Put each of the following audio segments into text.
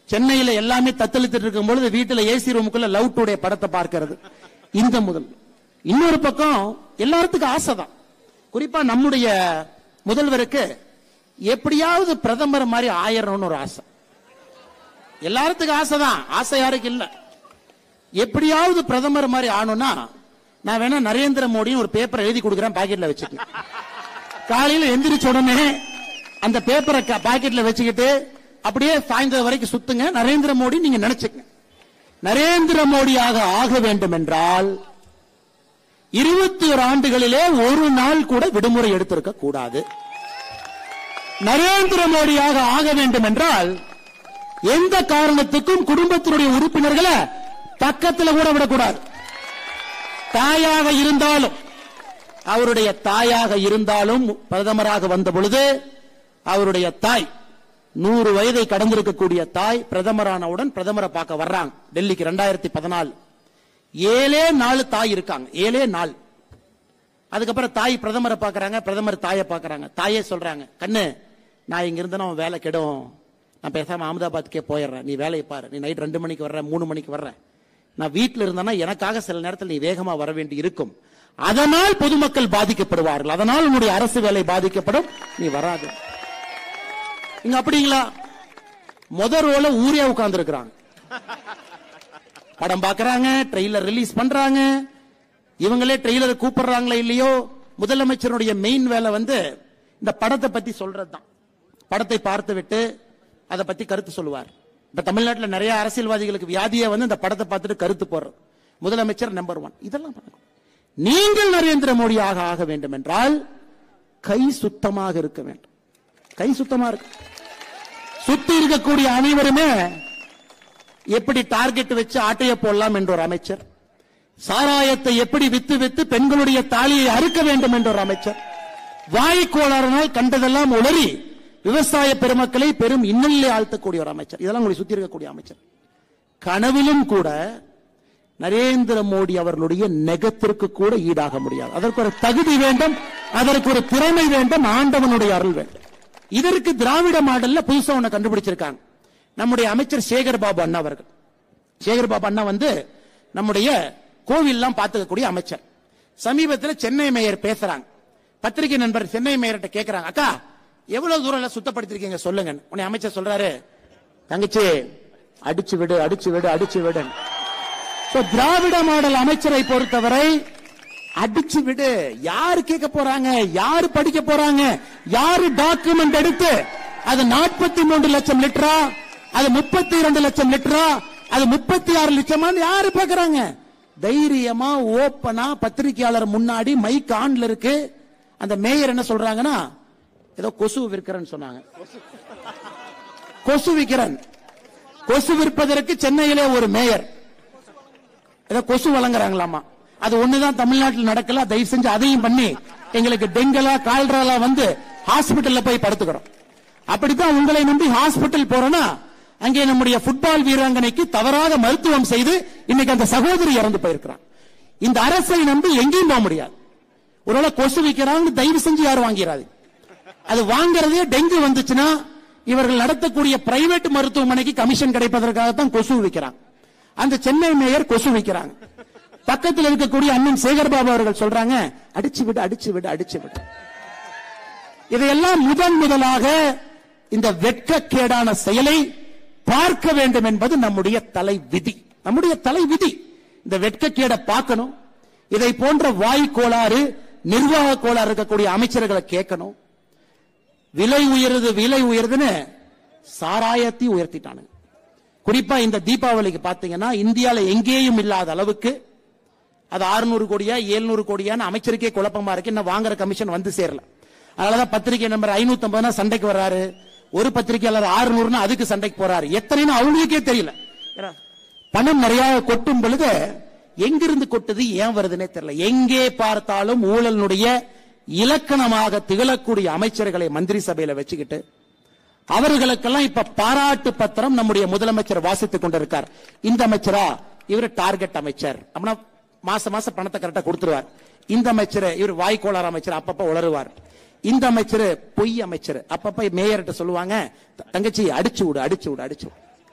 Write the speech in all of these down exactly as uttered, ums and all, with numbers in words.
சென்னையில எல்லாமே தத்தளித்துட்டு இருக்கும் பொழுது வீட்டுல ஏசி ரூமுக்குள்ள லவ் டுடே படத்தை பார்க்கிறது. இந்த முதல் இன்னொரு பக்கம் எல்லாத்துக்கும் ஆசைதான். குறிப்பா நம்முடைய முதல்வருக்கு எப்படியாவது பிரதமர் மாதிரி ஆயிரணும்னு ஒரு ஆசை. எல்லாத்துக்கும் ஆசைதான், ஆசை யாருக்கு இல்ல. எப்படியாவது பிரதமர் மாதிரி ஆகணும்னா நான் வேணா நரேந்திர மோடின்னு ஒரு பேப்பரை எழுதி கொடுக்குறேன், பாக்கெட்ல வச்சுக்கேன். காலையில எந்திரிச்ச உடனே அந்த பேப்பரை பாக்கெட்ல வச்சுக்கிட்டு அப்படியே சாயந்தரம் வரைக்கும் சுத்துங்க. நரேந்திர மோடி நீங்க நினைச்சுங்க. நரேந்திர மோடியாக ஆக வேண்டும் என்றால் இருபத்தி ஒரு ஆண்டுகளிலே ஒரு நாள் கூட விடுமுறை எடுத்திருக்க கூடாது. நரேந்திர மோடியாக ஆக வேண்டும் என்றால் எந்த காரணத்துக்கும் குடும்பத்தினுடைய உறுப்பினர்களை பக்கத்தில் கூட விடக்கூடாது. தாயாக இருந்தாலும் அவருடைய தாயாக இருந்தாலும் பிரதமராக வந்த பொழுது அவருடைய தாய் நூறு வயதை கடந்திருக்கக்கூடிய தாய் பிரதமரானவுடன் பிரதமரை பார்க்க வர்றாங்க டெல்லிக்கு. இரண்டாயிரத்தி பதினாலு ஏழே நாலு தாய் இருக்காங்க, ஏழே நாள். அதுக்கப்புறம் தாய் பிரதமரை பார்க்கறாங்க, பிரதமர் தாயை பார்க்கறாங்க. தாயே சொல்றாங்க, கண்ணு நான் இங்க இருந்தேன்னா வேலை கெடும், நான் பேசாம அகமதாபாத்துக்கே போயிடுறேன், நீ வேலையை பாரு, நீ நைட் ரெண்டு மணிக்கு வர்ற மூணு மணிக்கு வர்ற, நான் வீட்டில் இருந்தேன்னா எனக்காக சில நேரத்தில் நீ வேகமா வர வேண்டி இருக்கும், அதனால் பொதுமக்கள் பாதிக்கப்படுவார்கள், அதனால் உன்னுடைய அரசு வேலை பாதிக்கப்படும், நீ வராது. இங்க அப்படிங்களா? முதல் ரோல ஊரே உட்கார்ந்து இருக்கிறாங்க, படம் பாக்குறாங்க, ட்ரெய்லர் ரிலீஸ் பண்றாங்க. இவங்களே ட்ரெய்லர் கூப்பிடுறாங்களா இல்லையோ, முதலமைச்சருடைய மெயின் வேலை வந்து இந்த படத்தை பத்தி சொல்றதுதான். படத்தை பார்த்து விட்டு அதை பத்தி கருத்து சொல்லுவார். இப்ப தமிழ்நாட்டில் நிறைய அரசியல்வாதிகளுக்கு வியாதியை வந்து இந்த படத்தை பார்த்துட்டு கருத்து போடுறது. முதலமைச்சர் நம்பர் ஒன். இதெல்லாம் நீங்கள் நரேந்திர மோடியாக ஆக வேண்டும் என்றால் கை சுத்தமாக இருக்க வேண்டும். கை சுத்தமா இருக்கு. சுத்தி இருக்கக்கூடிய அனைவருமே எப்படி டார்கெட் வச்சு ஆட்டைய போடலாம் என்ற ஒரு அமைச்சர், சாராயத்தை எப்படி வித்து வித்து பெண்களுடைய தாலியை அறுக்க வேண்டும் என்ற ஒரு அமைச்சர், வாய்க்கோளாறுனால் கண்டதெல்லாம் உளறி விவசாய பெருமக்களை பெரும் இன்னலிலே ஆழ்த்தக்கூடிய ஒரு அமைச்சர், இதெல்லாம் உங்களை சுத்தி இருக்கக்கூடிய அமைச்சர். கனவிலும் கூட நரேந்திர மோடி அவர்களுடைய நெகத்திற்கு கூட ஈடாக முடியாது. அதற்கு ஒரு தகுதி வேண்டும், அதற்கு ஒரு திறமை வேண்டும், ஆண்டவனுடைய அருள் வேண்டும். இதற்கு திராவிட மாடல்ல புதுசா ஒண்ணு கண்டுபிடிச்சிருக்காங்க. நம்முடைய அமைச்சர் சேகர் பாபு அண்ணா அவர்கள். சேகர் பாபு அண்ணா வந்து நம்முடைய கோவில் எல்லாம் பார்த்துக்கக்கூடிய அமைச்சர். சமீபத்தில் சென்னை மேயர் பேசுறாங்க. பத்திரிகை நண்பர் சென்னை மேயர்கிட்ட கேட்கிறாங்க, அக்கா எவ்வளவு தூரம் சுத்தப்படுத்திருக்கீங்க சொல்லுங்க. உன்னை அமைச்சர் சொல்றாரு, தங்கச்சி அடிச்சு விடு அடிச்சு விடு அடிச்சு விடு. திராவிட மாடல் அமைச்சரை பொறுத்தவரை அடிச்சு விடு. யாரு கேட்க போறாங்க, யாரு படிக்க போறாங்க, யாரு டாக்குமெண்ட் எடுத்து அது நாற்பத்தி மூன்று லட்சம் லிட்டரா, அது முப்பத்தி இரண்டு லட்சம் லிட்டரா, அது முப்பத்தி ஆறு லட்சமா யாரு பாக்குறாங்க? தைரியமா ஓப்பனா பத்திரிகையாளர் முன்னாடி மைக் ஆன்ல இருக்கு. அந்த மேயர் என்ன சொல்றாங்கன்னா, ஏதோ கொசு விற்கிறேன்னு சொன்னாங்க. கொசு விற்கிறேன். கொசு விற்பதற்கு சென்னையிலே ஒரு மேயர் ஏதோ கொசு வழங்குறாங்களாமா. அது ஒண்ணுதான் தமிழ்நாட்டில் நடக்கல. தயவு செஞ்சு அதையும் பண்ணி எங்களுக்கு டெங்கலா கால்ரா வந்து ஹாஸ்பிட்டல்ல போய் படுத்துக்கிறோம். அப்படித்தான் உங்களை நம்பி ஹாஸ்பிட்டல் போறோம்னா அங்கே நம்முடைய புட்பால் வீராங்கனைக்கு தவறாக மருத்துவம் செய்து இன்னைக்கு அந்த சகோதரி இறந்து போயிருக்கிறான். இந்த அரசை நம்பி எங்கேயும் போக முடியாது. ஒருவேளை கொசு விற்கிறாங்க, தயவு செஞ்சு யாரும் வாங்கிறாது. அது வாங்குறதே டெங்கு வந்துச்சுன்னா இவர்கள் நடத்தக்கூடிய பிரைவேட் மருத்துவமனைக்கு கமிஷன் கிடைப்பதற்காகத்தான் கொசு விற்கிறாங்க. அந்த சென்னை மேயர் கொசு விற்கிறாங்க. பக்கத்தில் இருக்கக்கூடிய அண்ணன் சேகர் பாபு அவர்கள் சொல்றாங்க, அடிச்சு விடு அடிச்சு விடு அடிச்சு விடு. இதையெல்லாம் முதன் முதலாக இந்த வெட்கக்கேடான செயலை பார்க்க வேண்டும் என்பது நம்முடைய தலை விதி. நம்முடைய தலை விதி இந்த வெட்கக்கேடை பார்க்கணும். இதை போன்ற வாய் கோளாறு, நிர்வாக கோளாறு இருக்கக்கூடிய அமைச்சர்களை கேட்கணும். விலை உயருது விலை உயருதுன்னு சாராயத்தை உயர்த்திட்டானுங்க. குறிப்பா இந்த தீபாவளிக்கு பாத்தீங்கன்னா இந்தியால எங்கேயும் இல்லாத அளவுக்கு அது அறுநூறு கோடியா எழுநூறு கோடியான்னு அமைச்சருக்கே குழப்பமா இருக்கு. இன்னும் வாங்குற கமிஷன் வந்து சேரல. அதனாலதான் பத்திரிகை நம்பர் ஐநூத்தி ஐம்பதுனா சண்டைக்கு வர்றாரு, ஒரு பத்திரிகையாளர் ஆறுநூறுனா அதுக்கு சண்டைக்கு போறாரு. எத்தனைன்னு அவங்களுக்கே தெரியல. பணம் நிறைய கொட்டும் பொழுது எங்கிருந்து கொட்டுது, ஏன் வருதுன்னே தெரியல. எங்கே பார்த்தாலும் ஊழலுடைய இலக்கணமாக திகழக்கூடிய அமைச்சர்களை மந்திரி சபையில வச்சுக்கிட்டு அவர்களுக்கெல்லாம் இப்ப பாராட்டு பத்திரம் நம்முடைய முதலமைச்சர் வாசித்துக் கொண்டிருக்கார். இந்த அமைச்சரா இவர் டார்கெட் அமைச்சர், அப்படின்னா மாச மாசம் பணத்தை கரெக்டா கொடுத்துருவார். இந்த அமைச்சர் இவர் வாய்க்கோளாறு அமைச்சர், அப்பப்ப உளருவார். இந்த அமைச்சர் பொய் அமைச்சர், அப்பப்ப மேயர்கிட்ட சொல்லுவாங்க, தங்கச்சி அடிச்சு விடு அடிச்சு விடு அடிச்சு விடு.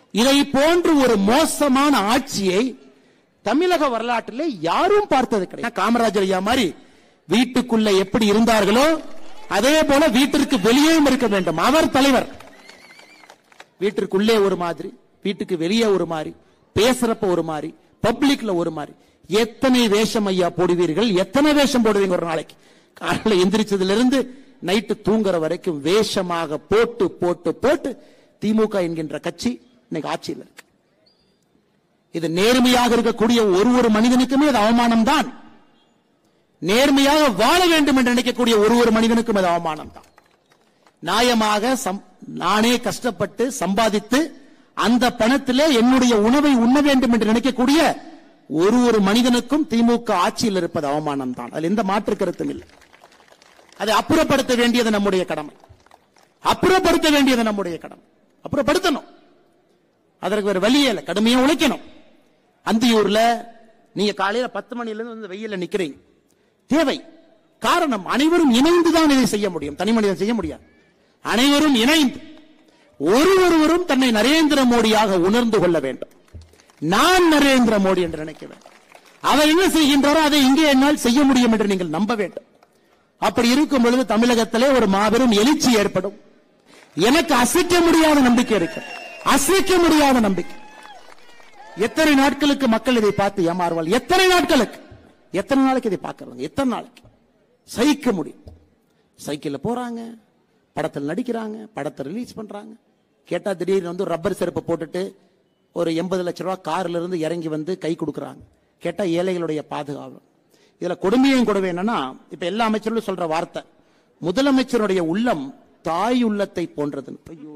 இதை போன்று ஒரு மோசமான ஆட்சியை தமிழக வரலாற்றிலே யாரும் பார்த்தது கிடையாது. காமராஜர் ஐயா மாதிரி வீட்டுக்குள்ள எப்படி இருந்தார்களோ அதே போல வீட்டிற்கு வெளியேயும் இருக்க வேண்டும். அவர் தலைவர். வீட்டிற்குள்ளே ஒரு மாதிரி, வீட்டுக்கு வெளியே ஒரு மாதிரி, பேசுறப்ப ஒரு மாதிரி, பப்ளிக்ல ஒரு மாதிரி. எத்தனை வேஷம் ஐயா போடுவீர்கள்? எத்தனை வேஷம் போடுவீங்க ஒரு நாளைக்கு? காலையில் எந்திரிச்சதுல இருந்து நைட்டு தூங்குற வரைக்கும் வேஷமாக போட்டு போட்டு போட்டு திமுக என்கின்ற கட்சி இன்னைக்கு ஆட்சியில் இருக்கு. இது நேர்மையாக இருக்கக்கூடிய ஒரு ஒரு மனிதனுக்குமே அது அவமானம் தான். நேர்மையாக வாழ வேண்டும் என்று நினைக்கக்கூடிய ஒரு ஒரு மனிதனுக்கும் அது அவமானம் தான். நியாயமாக நானே கஷ்டப்பட்டு சம்பாதித்து அந்த பணத்திலே என்னுடைய உணவை உண்ண வேண்டும் என்று நினைக்கக்கூடிய ஒரு ஒரு மனிதனுக்கும் திமுக ஆட்சியில் இருப்பது அவமானம் தான். அதில் எந்த மாற்று கருத்தும் இல்லை. அதை அப்புறப்படுத்த வேண்டியது நம்முடைய கடமை. அப்புறப்படுத்த வேண்டியது நம்முடைய கடமை. அப்புறப்படுத்தணும். அதற்கு ஒரு வழியே இல்லை. கடுமையா உழைக்கணும். அந்தியூர்ல நீங்க காலையில பத்து மணில இருந்து வந்து வெயில நிக்கிறீங்க. தேவை காரணம் அனைவரும் இணைந்துதான் இதை செய்ய முடியும். தனி மனிதன் செய்ய முடியாது. அனைவரும் இணைந்து ஒரு ஒருவரும் தன்னை நரேந்திர மோடியாக உணர்ந்து கொள்ள வேண்டும். நான் நரேந்திர மோடி என்று நினைக்க வேண்டும். அவர் என்ன செய்கின்றாரோ அதை இங்கே என்னால் செய்ய முடியும் என்று நீங்கள் நம்ப வேண்டும். அப்படி இருக்கும் பொழுது தமிழகத்திலே ஒரு மாபெரும் எழுச்சி ஏற்படும். எனக்கு அசைக்க முடியாத நம்பிக்கை இருக்கு. அசைக்க முடியாத நம்பிக்கை. எத்தனை நாட்களுக்கு மக்கள் இதை பார்த்து ஏமாறுவார்கள்? எத்தனை நாட்களுக்கு? எத்தனை நாளைக்கு இதை பார்க்கறாங்க? எத்தனை நாளைக்கு சகிக்க முடியும்? சைக்கிள்ல போறாங்க, படத்தில் நடிக்கிறாங்க, படத்தை ரிலீஸ் பண்றாங்க. கேட்டா திடீர்னு வந்து ரப்பர் செருப்பு போட்டுட்டு ஒரு எண்பது லட்சம் ரூபாய் கார்ல இருந்து இறங்கி வந்து கை கொடுக்கறாங்க. கேட்டா ஏழைகளுடைய பாதுகாப்பு. இதுல கொடுமையும் கொடுமை என்னன்னா, இப்ப எல்லா அமைச்சர்களும் சொல்ற வார்த்தை, முதலமைச்சருடைய உள்ளம் தாய் உள்ளத்தை போன்றது. ஐயோ,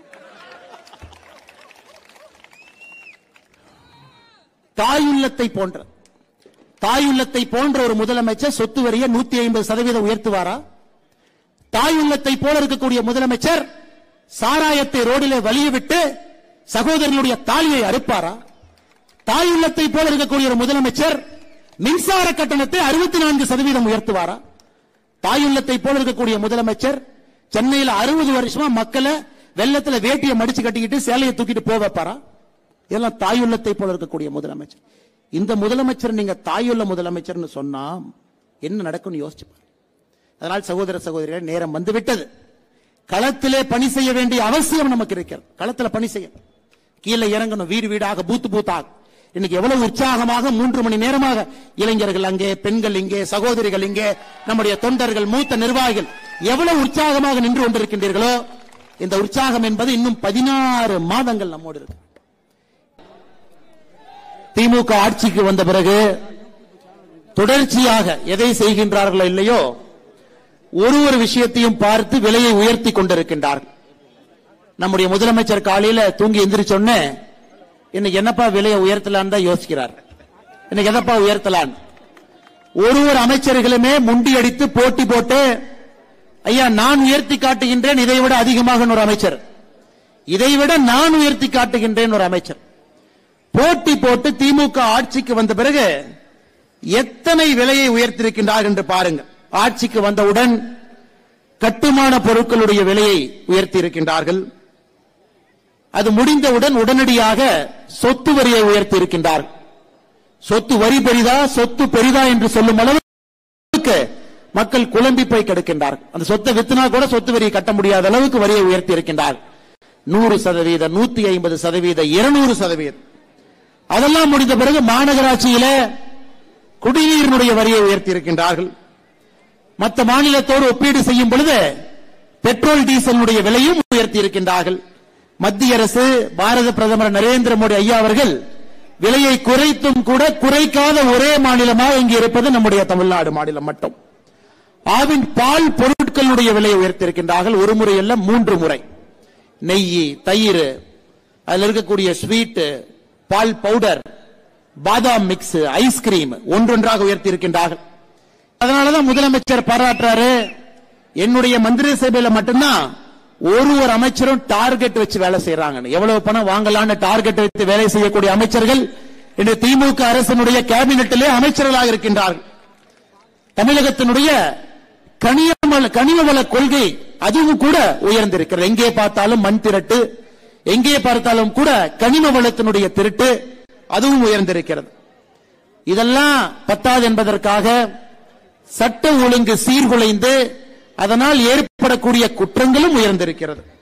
தாயுள்ளத்தை போன்ற தாயுள்ளத்தை போன்ற ஒரு முதலமைச்சர் சொத்து வரியை நூத்தி ஐம்பது சதவீதம் உயர்த்துவாரா? தாயுள்ளத்தை போல இருக்கக்கூடிய முதலமைச்சர் சாராயத்தை ரோடிலே வலிய விட்டு சகோதரனுடைய தாலியை அறுப்பாரா? தாயுள்ளத்தை போல இருக்கக்கூடிய ஒரு முதலமைச்சர் மின்சார கட்டணத்தை அறுபத்தி நான்கு சதவீதம் உயர்த்துவாரா? தாயுள்ளத்தை போல இருக்கக்கூடிய முதலமைச்சர் சென்னையில் அறுபது வருஷமா மக்களை வெள்ளத்துல வேட்டியை மடிச்சு கட்டிக்கிட்டு சேலையை தூக்கிட்டு போக வைப்பாரா? இதெல்லாம் தாயுள்ளத்தை போல இருக்கக்கூடிய முதலமைச்சர். இந்த முதலமைச்சர் நீங்க தாயுள்ள முதலமைச்சர் சொன்னா என்ன நடக்கும்னு யோசிச்சு பாருங்க. அதனால் சகோதர சகோதரிகள், நேரம் வந்து விட்டது. களத்திலே பணி செய்ய வேண்டிய அவசியம் நமக்கு இருக்கிறது. களத்தில் பணி செய்ய கீழே இறங்கணும், வீடு வீடாக, பூத்து பூத்தாக. இன்னைக்கு எவ்வளவு உற்சாகமாக மூன்று மணி நேரமாக இளைஞர்கள் அங்கே, பெண்கள் இங்கே, சகோதரிகள் இங்கே, நம்முடைய தொண்டர்கள், மூத்த நிர்வாகிகள் எவ்வளவு உற்சாகமாக நின்று கொண்டிருக்கின்றீர்களோ, இந்த உற்சாகம் என்பது இன்னும் பதினாறு மாதங்கள் நம்மோடு இருக்கு. திமுக ஆட்சிக்கு வந்த பிறகு தொடர்ச்சியாக எதை செய்கின்றார்களோ இல்லையோ, ஒரு ஒரு விஷயத்தையும் பார்த்து விலையை உயர்த்தி கொண்டிருக்கின்றார்கள். நம்முடைய முதலமைச்சர் காலையில தூங்கி எந்திரிச்சோன்னு இன்னைக்கு என்னப்பா விலையை உயர்த்தலான்னு தான் யோசிக்கிறார். இன்னைக்கு எதப்பா உயர்த்தலான்? ஒரு ஒரு அமைச்சர்களுமே முண்டி அடித்து போட்டி போட்டு, ஐயா நான் உயர்த்தி காட்டுகின்றேன் இதை விட அதிகமாக ஒரு அமைச்சர், இதை விட நான் உயர்த்தி காட்டுகின்றேன் ஒரு அமைச்சர், போட்டி போட்டு திமுக ஆட்சிக்கு வந்த பிறகு எத்தனை விலையை உயர்த்திருக்கின்றார் என்று பாருங்கள். ஆட்சிக்கு வந்தவுடன் கட்டுமான பொருட்களுடைய விலையை உயர்த்தி இருக்கின்றார்கள். அது முடிந்தவுடன் உடனடியாக சொத்து வரியை உயர்த்தி இருக்கின்றார்கள். சொத்து வரி பெரிதா, சொத்து பெரிதா என்று சொல்லும் அளவுக்கு மக்கள் குழம்பி போய் கிடக்கின்றார்கள். அந்த சொத்தை வித்துனா கூட சொத்து வரியை கட்ட முடியாத அளவுக்கு வரியை உயர்த்தி இருக்கின்றார்கள். நூறு சதவீதம், நூத்தி ஐம்பது சதவீதம், இருநூறு சதவீதம். அதெல்லாம் முடிந்த பிறகு மாநகராட்சியில குடிநீரினுடைய வரியை உயர்த்தி இருக்கின்றார்கள். மற்ற மாநிலத்தோடு ஒப்பீடு செய்யும் பொழுது பெட்ரோல் டீசலுடைய விலையும் உயர்த்தி இருக்கின்றார்கள். மத்திய அரசு, பாரத பிரதமர் நரேந்திர மோடி ஐயா அவர்கள் விலையை குறைத்தும் கூட குறைக்காத ஒரே மாநிலமாக இங்கு இருப்பது நம்முடைய தமிழ்நாடு மாநிலம் மட்டும். ஆவின் பால் பொருட்களுடைய விலையை உயர்த்தியிருக்கின்றார்கள். ஒரு முறை அல்ல, மூன்று முறை. நெய், தயிர், அதில் இருக்கக்கூடிய ஸ்வீட், பால் பவுடர், பாதாம் மிக்ஸ், ஐஸ்கிரீம் ஒன்றொன்றாக உயர்த்தி இருக்கின்றார்கள். அதனாலதான் முதலமைச்சர் பாராட்டுறாரு. என்னுடைய மந்திரி சபையில மட்டும்தான் ஒரு ஒரு அமைச்சரும் டார்கெட் வச்சு வேலை செய்யறாங்க. எவ்வளவு பணம் வாங்கலான்னு டார்கெட் வைத்து வேலை செய்யக்கூடிய அமைச்சர்கள் இன்று திமுக அரசினுடைய கேபினெட்டிலே அமைச்சர்களாக இருக்கின்றார்கள். தமிழகத்தினுடைய கனிம கனிமவள கொள்கை அதுவும் கூட உயர்ந்திருக்கிறது. எங்கே பார்த்தாலும் மண் திரட்டு, எங்கே பார்த்தாலும் கூட கனிம வளத்தினுடைய திருட்டு அதுவும் உயர்ந்திருக்கிறது. இதெல்லாம் பத்தாது என்பதற்காக சட்ட ஒழுங்கு சீர்குலைந்து அதனால் ஏற்படக்கூடிய குற்றங்களும் உயர்ந்திருக்கிறது.